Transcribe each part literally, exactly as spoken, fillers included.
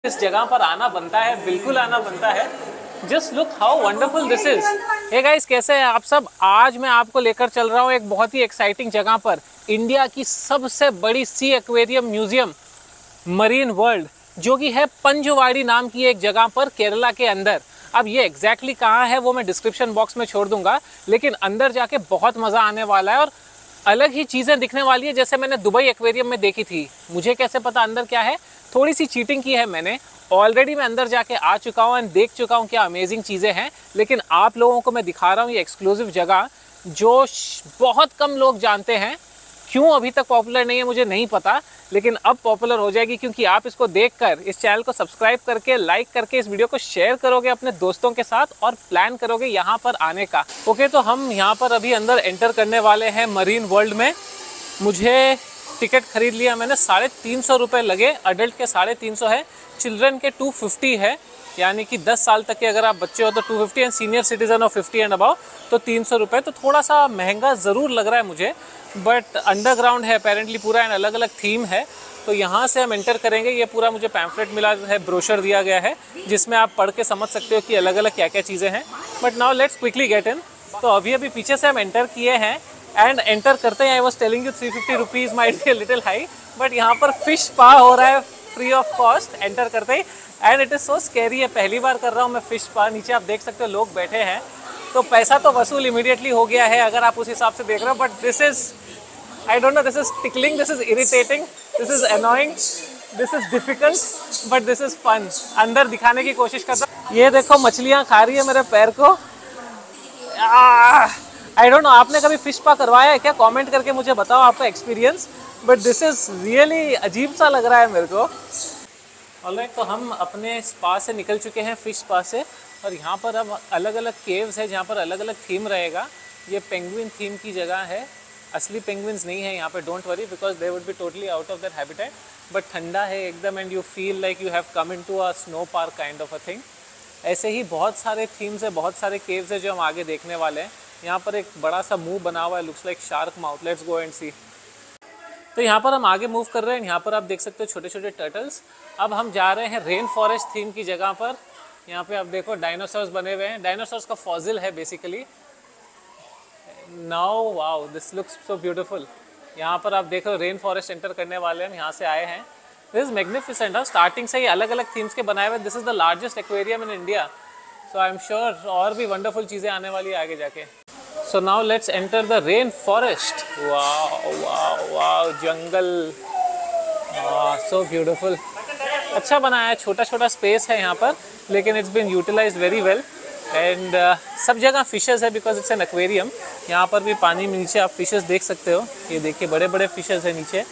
इस जगह पर आना बनता है, बिल्कुल आना बनता है। Just look how wonderful this is. Hey guys, कैसे हैं आप सब? आज मैं आपको लेकर चल रहा हूँ एक बहुत ही एक्साइटिंग जगह पर, इंडिया की सबसे बड़ी sea aquarium museum marine world, जो कि है पंजवाड़ी नाम की एक जगह पर केरला के अंदर। अब ये एग्जैक्टली कहाँ है वो मैं डिस्क्रिप्शन बॉक्स में छोड़ दूंगा, लेकिन अंदर जाके बहुत मज़ा आने वाला है और अलग ही चीज़ें दिखने वाली है जैसे मैंने दुबई एक्वेरियम में देखी थी। मुझे कैसे पता अंदर क्या है? थोड़ी सी चीटिंग की है मैंने। ऑलरेडी मैं अंदर जाके आ चुका हूँ एंड देख चुका हूँ क्या अमेजिंग चीज़ें हैं, लेकिन आप लोगों को मैं दिखा रहा हूँ ये एक्सक्लूसिव जगह जो बहुत कम लोग जानते हैं। क्यों अभी तक पॉपुलर नहीं है मुझे नहीं पता, लेकिन अब पॉपुलर हो जाएगी क्योंकि आप इसको देखकर इस चैनल को सब्सक्राइब करके लाइक करके इस वीडियो को शेयर करोगे अपने दोस्तों के साथ और प्लान करोगे यहाँ पर आने का। ओके, तो हम यहाँ पर अभी अंदर एंटर करने वाले हैं मरीन वर्ल्ड में। मुझे टिकट खरीद लिया मैंने, साढ़े तीन सौ रुपये लगे। अडल्ट के साढ़े तीन सौ है, चिल्ड्रन के टू फिफ्टी है, यानी कि दस साल तक के अगर आप बच्चे हो तो two fifty and senior citizen हो फिफ्टी एंड अबाउ तो तीन सौ रुपये। तो थोड़ा सा महंगा ज़रूर लग रहा है मुझे, बट अंडरग्राउंड है अपेरेंटली पूरा एंड अलग अलग थीम है। तो यहाँ से हम एंटर करेंगे। ये पूरा मुझे पैम्फलेट मिला है, ब्रोशर दिया गया है जिसमें आप पढ़ के समझ सकते हो कि अलग अलग क्या क्या चीज़ें हैं। But now let's quickly get in. तो अभी अभी पीछे से हम एंटर किए हैं एंड एंटर करते हैं I was telling you three fifty rupees might be little high, but यहाँ पर फिश स्पा हो रहा है फ्री ऑफ कॉस्ट एंटर करते ही। And it is so scary है, पहली बार कर रहा हूँ मैं फिश स्पा। नीचे आप देख सकते हो लोग बैठे हैं, तो पैसा तो वसूल इमीडिएटली हो गया है अगर आप उस हिसाब से देख रहे हो। But this is I don't know, this is tickling, this is irritating, this is annoying, this is difficult, but this is fun। अंदर दिखाने की कोशिश करता हूँ। ये देखो मछलियाँ खा रही है मेरे पैर को। आई डोंट नो, आपने कभी फिश स्पा करवाया है क्या? कमेंट करके मुझे बताओ आपका experience, but this is really अजीब सा लग रहा है मेरे को। ऑलराइट, तो हम अपने स्पा से निकल चुके हैं, फिश स्पा से, और यहाँ पर अब अलग अलग केव्स है जहाँ पर अलग अलग थीम रहेगा। ये पेंगुइन थीम की जगह है, असली पेंगुइन्स नहीं है यहाँ पे, don't worry, because they would be totally out of their habitat. But ठंडा है एकदम and you feel like you have come in to a snow park kind of a thing. ऐसे ही बहुत सारे थीम्स है, बहुत सारे केव्स है जो हम आगे देखने वाले हैं। यहाँ पर एक बड़ा सा मुंह बना हुआ है, looks like shark mouth. Let's go and see. तो यहाँ पर हम आगे मूव कर रहे हैं। यहाँ पर आप देख सकते हो छोटे छोटे टर्टल्स। अब हम जा रहे हैं रेन फॉरेस्ट थीम की जगह पर। यहाँ पे आप देखो डायनासोर्स बने हुए हैं, डायनासोर्स का फॉसिल है basically. Now wow, this looks so beautiful. यहाँ पर आप देखो रेन फॉरेस्ट एंटर करने वाले हैं, यहाँ से आए हैं। This is magnificent. स्टार्टिंग से ही अलग अलग थीम्स के बनाए हुए। This is the largest aquarium in India, so I am sure और भी वंडरफुल चीज़ें आने वाली है आगे जाके। So now let's enter the rain forest. Wow wow wow, jungle, so beautiful. अच्छा बनाया है, छोटा छोटा स्पेस है यहाँ पर, लेकिन it's been utilized very well. And uh, सब जगह फिशेस है बिकॉज इट्स एन एक्वेरियम। यहाँ पर भी पानी में नीचे आप फिशेस देख सकते हो। ये देखिए बड़े बड़े फिशेस है नीचे,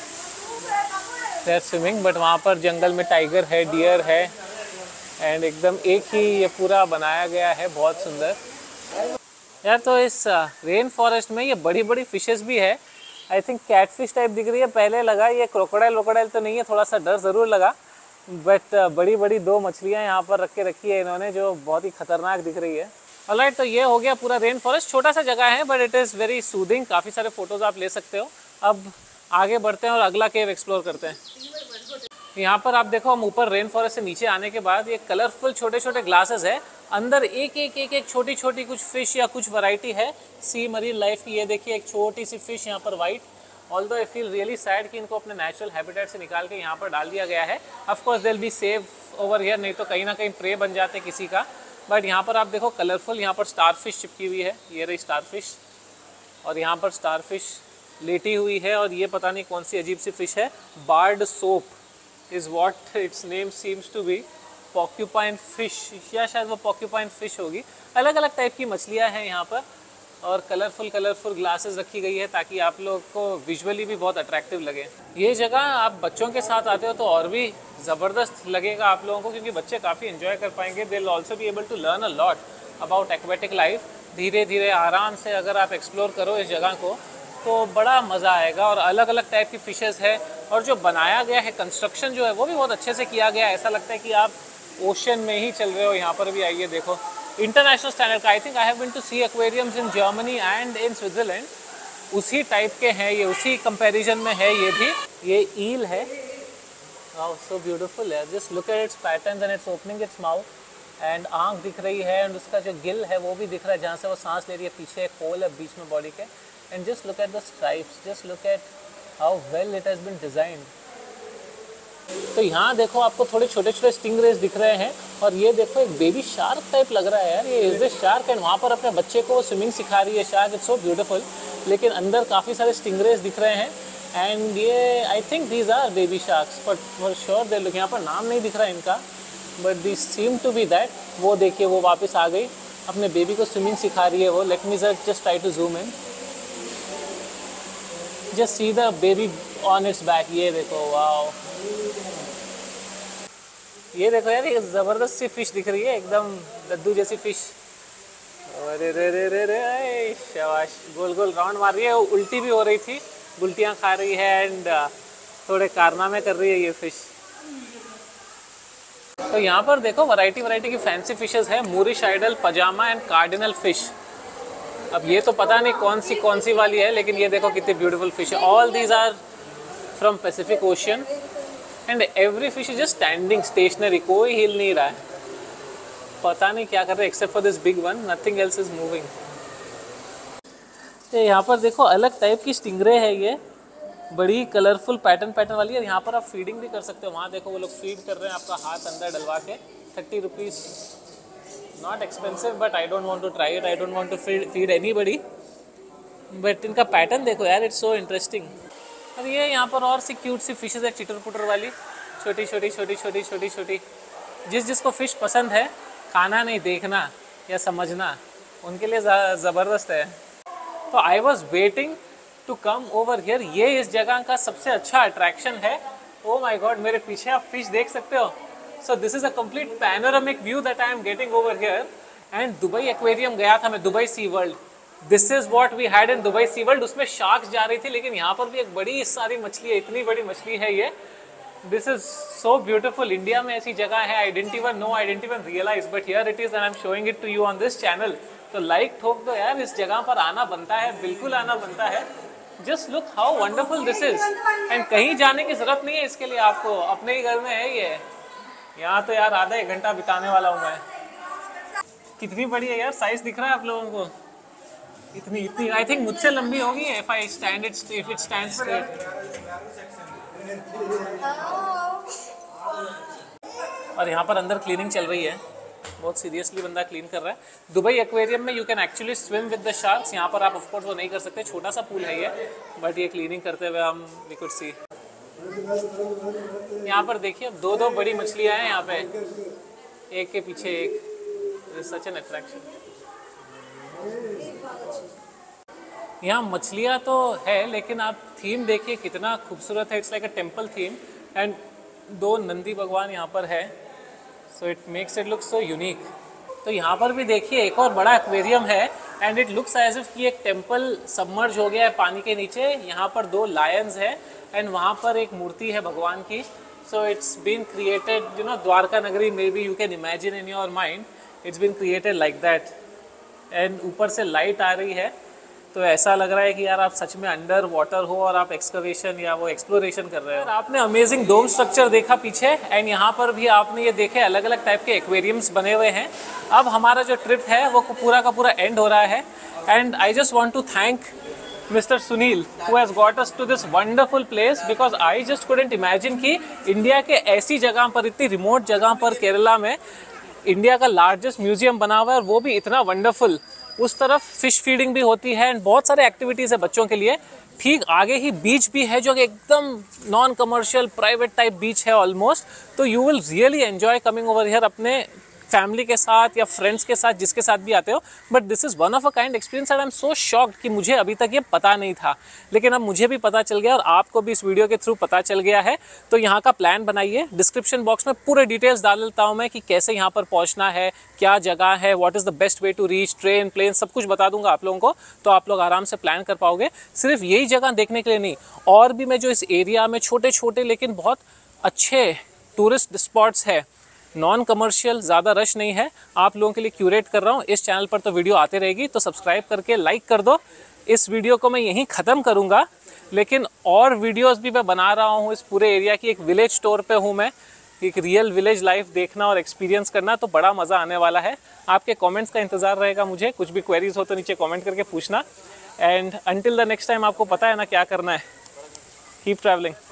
दे आर स्विमिंग। बट वहाँ पर जंगल में टाइगर है, डियर है, एंड एकदम एक ही ये पूरा बनाया गया है, बहुत सुंदर यार। तो इस रेन uh, फॉरेस्ट में ये बड़ी बड़ी फिशेस भी है। आई थिंक कैटफिश टाइप दिख रही है, पहले लगा ये क्रोकोडाइल वोकोडाइल तो नहीं है, थोड़ा सा डर ज़रूर लगा। बट बड़ी बड़ी दो मछलियाँ यहाँ पर रख के रखी है इन्होंने, जो बहुत ही खतरनाक दिख रही है। ऑलराइट, तो ये हो गया पूरा रेन फॉरेस्ट। छोटा सा जगह है but it is very soothing, काफ़ी सारे फोटोज़ आप ले सकते हो। अब आगे बढ़ते हैं और अगला केव एक्सप्लोर करते हैं। यहाँ पर आप देखो, हम ऊपर रेन फॉरेस्ट से नीचे आने के बाद ये कलरफुल छोटे छोटे ग्लासेस है, अंदर एक एक एक एक छोटी छोटी कुछ फिश या कुछ वैरायटी है सी मरीन लाइफ की। ये देखिए एक छोटी सी फिश यहाँ पर white. Although I feel really sad कि इनको अपने नेचुरल हैबिटेट से निकाल के यहाँ पर डाल दिया गया है। Of course they will be save over here, नहीं तो कहीं ना कहीं प्रे बन जाते किसी का। बट यहाँ पर आप देखो कलरफुल, यहाँ पर स्टार फिश चिपकी हुई है, ये रही स्टार फिश, और यहाँ पर स्टार फिश लेटी हुई है। और ये पता नहीं कौन सी अजीब सी फिश है, bard soap is what its name seems to be. Porcupine fish, या शायद वो पॉक्यूपाइन फिश होगी। अलग अलग टाइप की मछलियाँ हैं यहाँ पर, और कलरफुल कलरफुल ग्लासेस रखी गई है ताकि आप लोग को विजुअली भी बहुत अट्रैक्टिव लगे। ये जगह आप बच्चों के साथ आते हो तो और भी ज़बरदस्त लगेगा आप लोगों को, क्योंकि बच्चे काफ़ी एंजॉय कर पाएंगे। They will also be able to learn a lot about aquatic life. धीरे धीरे आराम से अगर आप एक्सप्लोर करो इस जगह को तो बड़ा मज़ा आएगा। और अलग अलग टाइप की फ़िशेज़ है, और जो बनाया गया है, कंस्ट्रक्शन जो है वो भी बहुत अच्छे से किया गया है। ऐसा लगता है कि आप ओशन में ही चल रहे हो। यहाँ पर भी आइए देखो, इंटरनेशनल स्टैंडर्ड का। I think I have been to see aquariums in Germany and in Switzerland, उसी टाइप के हैं ये, उसी कंपैरिजन में है ये भी। ये ईल है, वाओ सो ब्यूटीफुल है, just look at its patterns and its opening its mouth and आंख दिख रही है एंड उसका जो गिल है वो भी दिख रहा है जहाँ से वो सांस ले रही है, पीछे एक होल है बीच में बॉडी के and just look at the stripes, just look at how well it has been designed. तो यहाँ देखो आपको थोड़े छोटे छोटे स्टिंगरेज दिख रहे हैं और ये देखो एक बेबी शार्क टाइप लग रहा है यार, ये इज दिस शार्क एंड वहाँ पर अपने बच्चे को स्विमिंग सिखा रही है शार्क, इट्स सो ब्यूटीफुल। लेकिन अंदर काफ़ी सारे स्टिंगरेज दिख रहे हैं एंड ये I think these are baby sharks but for sure they look, यहाँ पर नाम नहीं दिख रहा है इनका but this seem to be that. वो देखिए वो वापस आ गई, अपने बेबी को स्विमिंग सिखा रही है वो। Let me just try to zoom in, just see the baby on its back, ये देखो वाओ, ये देखो यार ये ज़बरदस्त सी फिश दिख रही है, एकदम लड्डू जैसी फिश। अरे रे रे रे रे शाबाश, गोल गोल राउंड मार रही है, उल्टी भी हो रही थी, उल्टियाँ खा रही है एंड थोड़े कारनामे कर रही है ये फिश। तो यहाँ पर देखो वैरायटी वैरायटी की फैंसी फिशेस है, Moorish idol, pyjama and cardinal fish. अब ये तो पता नहीं कौन सी कौन सी वाली है, लेकिन ये देखो कितनी ब्यूटीफुल फिश है। All these are from Pacific Ocean and every fish is just standing stationary, कोई हिल नहीं रहा है, पता नहीं क्या कर रहे हैं except for this big one, nothing else is moving. तो यहाँ पर देखो अलग टाइप की स्टिंगरे है, ये बड़ी कलरफुल पैटर्न पैटर्न वाली है। यहाँ पर आप फीडिंग भी कर सकते हो, वहाँ देखो वो लोग फीड कर रहे हैं आपका हाथ अंदर डलवा के, thirty rupees, not expensive but I don't want to try it, I don't want to feed anybody, but इनका पैटर्न देखो यार, इट्स सो इंटरेस्टिंग। और ये यहाँ पर और सी क्यूट सी फिशेज है, चिटर पुटर वाली, छोटी छोटी छोटी छोटी छोटी छोटी। जिस जिसको फ़िश पसंद है, खाना नहीं देखना या समझना, उनके लिए ज़बरदस्त है। तो I was waiting to come over here, ये इस जगह का सबसे अच्छा अट्रैक्शन है। ओ माई गॉड, मेरे पीछे आप फिश देख सकते हो। So this is a complete panoramic view that I am getting over here. And Dubai aquarium गया था मैं, Dubai sea world, this is what we had in Dubai sea world, उसमें शार्क्स जा रही थी, लेकिन यहाँ पर भी एक बड़ी सारी मछली है, इतनी बड़ी मछली है ये। This is so beautiful, India में ऐसी जगह है, I didn't even know, I didn't even realize, but here it is and I am showing it to you on this channel. तो लाइक ठोक दो यार, इस जगह पर आना बनता है, बिल्कुल आना बनता है। Just look how wonderful this is, and कहीं जाने की जरूरत नहीं है इसके लिए, आपको अपने ही घर में है ये। यहाँ तो यार आधा एक घंटा बिताने वाला हूँ मैं। कितनी बड़ी है यार, साइज दिख रहा है आप लोगों को, इतनी इतनी आई थिंक मुझसे लंबी होगी if I stand it if it stand straight. और यहाँ पर अंदर क्लीनिंग चल रही है, बहुत सीरियसली बंदा क्लीन कर रहा है। दुबई एक्वेरियम में you can actually swim with the sharks, यहाँ पर आप ऑफ कोर्स वो नहीं कर सकते, छोटा सा पूल है ये, बट ये क्लीनिंग करते हुए हम वी कुड सी। यहाँ पर देखिए अब दो दो बड़ी मछलियाँ हैं यहाँ पे, एक के पीछे एक, सच एन अट्रैक्शन। यहाँ मछलियाँ तो है, लेकिन आप थीम देखिए कितना खूबसूरत है, it's like a temple theme and दो नंदी भगवान यहाँ पर है, so it makes it look so unique. तो यहाँ पर भी देखिए एक और बड़ा एक्वेरियम है and it looks as if कि एक टेम्पल सबमर्ज हो गया है पानी के नीचे। यहाँ पर दो लायंस है एंड वहाँ पर एक मूर्ति है भगवान की। So it's been created, you know, Dwarka नगरी maybe you can imagine in your mind, it's been created like that. And ऊपर से लाइट आ रही है, तो ऐसा लग रहा है कि यार आप सच में अंडर वाटर हो और आप एक्सकवेशन या वो एक्सप्लोरेशन कर रहे हो। आपने अमेजिंग डोम स्ट्रक्चर देखा पीछे, एंड यहाँ पर भी आपने ये देखे अलग अलग टाइप के एक्वेरियम्स बने हुए हैं। अब हमारा जो ट्रिप है वो पूरा का पूरा एंड हो रहा है and I just want to thank mister Sunil who has got us to this wonderful place, because I just couldn't imagine कि इंडिया के ऐसी जगह पर, इतनी रिमोट जगह पर केरला में इंडिया का लार्जेस्ट म्यूजियम बना हुआ है और वो भी इतना वंडरफुल। उस तरफ फिश फीडिंग भी होती है एंड बहुत सारे एक्टिविटीज़ है बच्चों के लिए। ठीक आगे ही बीच भी है जो कि एकदम non commercial private type beach है ऑलमोस्ट। तो you will really enjoy coming over here अपने फैमिली के साथ या फ्रेंड्स के साथ, जिसके साथ भी आते हो। But this is one of a kind experience and I am so shocked कि मुझे अभी तक ये पता नहीं था, लेकिन अब मुझे भी पता चल गया और आपको भी इस वीडियो के थ्रू पता चल गया है। तो यहाँ का प्लान बनाइए, डिस्क्रिप्शन बॉक्स में पूरे डिटेल्स डाल देता हूँ मैं कि कैसे यहाँ पर पहुँचना है, क्या जगह है, what is the best way to reach, train, plane, सब कुछ बता दूंगा आप लोगों को। तो आप लोग आराम से प्लान कर पाओगे। सिर्फ यही जगह देखने के लिए नहीं, और भी मैं जो इस एरिया में छोटे छोटे लेकिन बहुत अच्छे टूरिस्ट स्पॉट्स है, नॉन कमर्शियल, ज़्यादा रश नहीं है, आप लोगों के लिए क्यूरेट कर रहा हूँ। इस चैनल पर तो वीडियो आते रहेगी, तो सब्सक्राइब करके लाइक कर दो। इस वीडियो को मैं यहीं ख़त्म करूँगा। लेकिन और वीडियोस भी मैं बना रहा हूँ इस पूरे एरिया की। एक विलेज स्टोर पे हूँ मैं, एक रियल विलेज लाइफ देखना और एक्सपीरियंस करना, तो बड़ा मज़ा आने वाला है। आपके कमेंट्स का इंतज़ार रहेगा मुझे, कुछ भी क्वेरीज हो तो नीचे कमेंट करके पूछना। And until the next time, आपको पता है ना क्या करना है, कीप ट्रैवलिंग।